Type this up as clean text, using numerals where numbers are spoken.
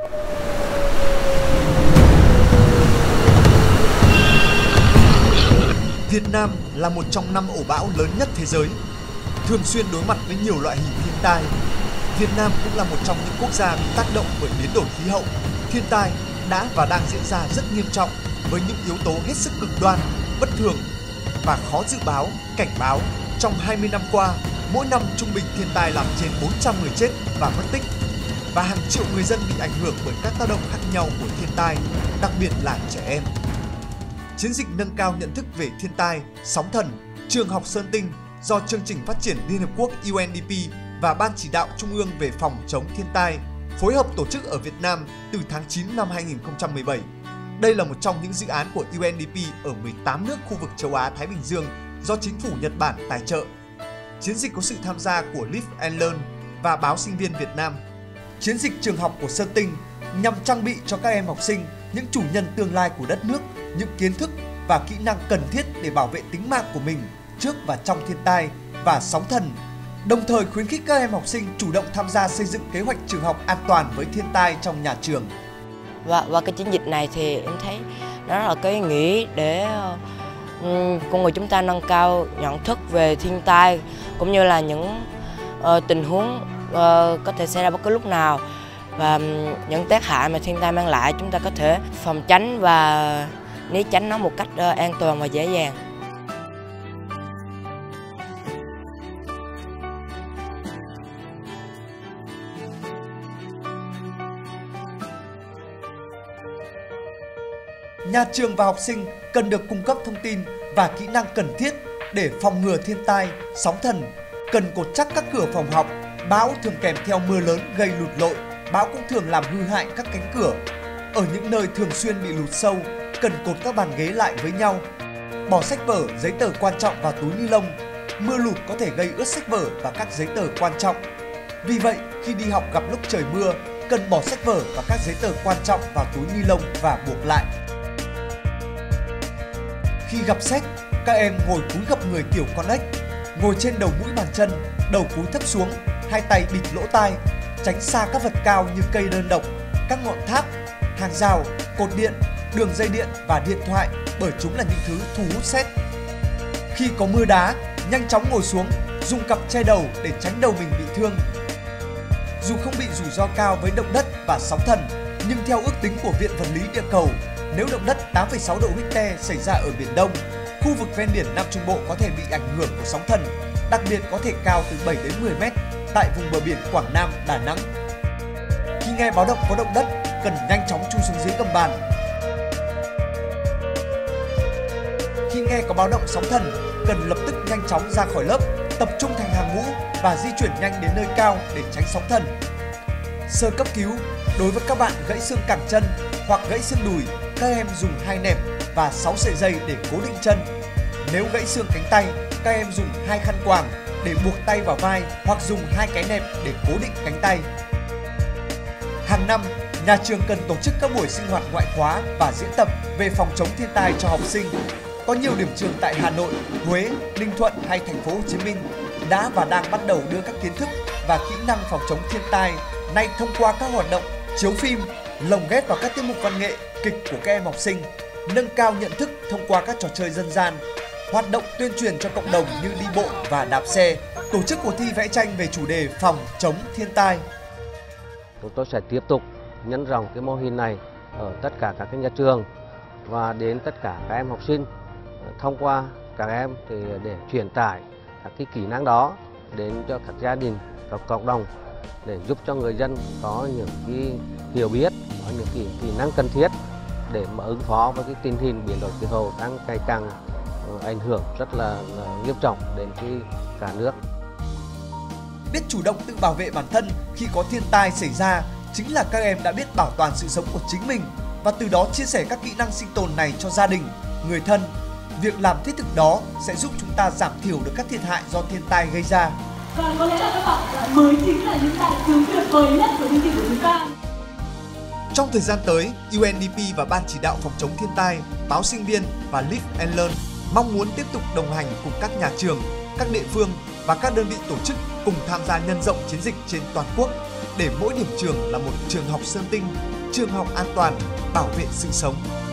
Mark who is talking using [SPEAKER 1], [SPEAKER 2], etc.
[SPEAKER 1] Việt Nam là một trong 5 ổ bão lớn nhất thế giới, thường xuyên đối mặt với nhiều loại hình thiên tai. Việt Nam cũng là một trong những quốc gia bị tác động bởi biến đổi khí hậu. Thiên tai đã và đang diễn ra rất nghiêm trọng với những yếu tố hết sức cực đoan, bất thường và khó dự báo, cảnh báo. Trong 20 năm qua, mỗi năm trung bình thiên tai làm trên 400 người chết và mất tích, và hàng triệu người dân bị ảnh hưởng bởi các tác động khác nhau của thiên tai, đặc biệt là trẻ em. Chiến dịch nâng cao nhận thức về thiên tai, sóng thần, trường học Sơn Tinh do Chương trình Phát triển Liên Hợp Quốc UNDP và Ban Chỉ đạo Trung ương về phòng chống thiên tai phối hợp tổ chức ở Việt Nam từ tháng 9 năm 2017. Đây là một trong những dự án của UNDP ở 18 nước khu vực châu Á-Thái Bình Dương do chính phủ Nhật Bản tài trợ. Chiến dịch có sự tham gia của Live and Learn và Báo Sinh viên Việt Nam. Chiến dịch trường học của Sơn Tinh nhằm trang bị cho các em học sinh, những chủ nhân tương lai của đất nước, những kiến thức và kỹ năng cần thiết để bảo vệ tính mạng của mình trước và trong thiên tai và sóng thần, đồng thời khuyến khích các em học sinh chủ động tham gia xây dựng kế hoạch trường học an toàn với thiên tai trong nhà trường.
[SPEAKER 2] Và cái chiến dịch này thì em thấy nó là cái ý nghĩa để con người chúng ta nâng cao nhận thức về thiên tai cũng như là những tình huống có thể xảy ra bất cứ lúc nào, và những tác hại mà thiên tai mang lại chúng ta có thể phòng tránh và né tránh nó một cách an toàn và dễ dàng.
[SPEAKER 1] Nhà trường và học sinh cần được cung cấp thông tin và kỹ năng cần thiết để phòng ngừa thiên tai, sóng thần, cần cột chắc các cửa phòng học. Bão thường kèm theo mưa lớn gây lụt lội, bão cũng thường làm hư hại các cánh cửa. Ở những nơi thường xuyên bị lụt sâu, cần cột các bàn ghế lại với nhau. Bỏ sách vở, giấy tờ quan trọng vào túi ni lông. Mưa lụt có thể gây ướt sách vở và các giấy tờ quan trọng. Vì vậy, khi đi học gặp lúc trời mưa, cần bỏ sách vở và các giấy tờ quan trọng vào túi ni lông và buộc lại. Khi gặp sét, các em ngồi cúi gập người kiểu con ếch, ngồi trên đầu mũi bàn chân, đầu cúi thấp xuống, hai tay bịt lỗ tai, tránh xa các vật cao như cây đơn độc, các ngọn tháp, hàng rào, cột điện, đường dây điện và điện thoại, bởi chúng là những thứ thu hút sét. Khi có mưa đá, nhanh chóng ngồi xuống, dùng cặp che đầu để tránh đầu mình bị thương. Dù không bị rủi ro cao với động đất và sóng thần, nhưng theo ước tính của Viện Vật lý Địa cầu, nếu động đất 8,6 độ Richter xảy ra ở Biển Đông, khu vực ven biển Nam Trung Bộ có thể bị ảnh hưởng của sóng thần, đặc biệt có thể cao từ 7 đến 10 mét tại vùng bờ biển Quảng Nam, Đà Nẵng. Khi nghe báo động có động đất, cần nhanh chóng chui xuống dưới gầm bàn. Khi nghe có báo động sóng thần, cần lập tức nhanh chóng ra khỏi lớp, tập trung thành hàng ngũ và di chuyển nhanh đến nơi cao để tránh sóng thần. Sơ cấp cứu, đối với các bạn gãy xương cẳng chân hoặc gãy xương đùi, các em dùng 2 nẹp và 6 sợi dây để cố định chân. Nếu gãy xương cánh tay, các em dùng 2 khăn quàng để buộc tay vào vai hoặc dùng 2 cái nẹp để cố định cánh tay. Hàng năm, nhà trường cần tổ chức các buổi sinh hoạt ngoại khóa và diễn tập về phòng chống thiên tai cho học sinh. Có nhiều điểm trường tại Hà Nội, Huế, Ninh Thuận hay thành phố Hồ Chí Minh đã và đang bắt đầu đưa các kiến thức và kỹ năng phòng chống thiên tai nay thông qua các hoạt động chiếu phim, lồng ghép vào các tiết mục văn nghệ, kịch của các em học sinh, nâng cao nhận thức thông qua các trò chơi dân gian, hoạt động tuyên truyền cho cộng đồng như đi bộ và đạp xe, tổ chức cuộc thi vẽ tranh về chủ đề phòng chống thiên tai.
[SPEAKER 3] Chúng tôi sẽ tiếp tục nhân rộng cái mô hình này ở tất cả các cái nhà trường và đến tất cả các em học sinh, thông qua các em thì để truyền tải các cái kỹ năng đó đến cho các gia đình, các cộng đồng để giúp cho người dân có những cái hiểu biết, có những cái kỹ năng cần thiết để mà ứng phó với cái tình hình biến đổi khí hậu đang ngày càng ảnh hưởng rất là nghiêm trọng đến cái cả nước.
[SPEAKER 1] Biết chủ động tự bảo vệ bản thân khi có thiên tai xảy ra chính là các em đã biết bảo toàn sự sống của chính mình và từ đó chia sẻ các kỹ năng sinh tồn này cho gia đình, người thân. Việc làm thiết thực đó sẽ giúp chúng ta giảm thiểu được các thiệt hại do thiên tai gây ra.
[SPEAKER 4] Và có lẽ là các bạn mới chính là những đại sứ tuyệt vời nhất của chương trình của chúng ta.
[SPEAKER 1] Trong thời gian tới, UNDP và Ban Chỉ đạo phòng chống thiên tai, Báo Sinh viên và Live and Learn mong muốn tiếp tục đồng hành cùng các nhà trường, các địa phương và các đơn vị tổ chức cùng tham gia nhân rộng chiến dịch trên toàn quốc để mỗi điểm trường là một trường học Sơn Tinh trường học an toàn, bảo vệ sự sống.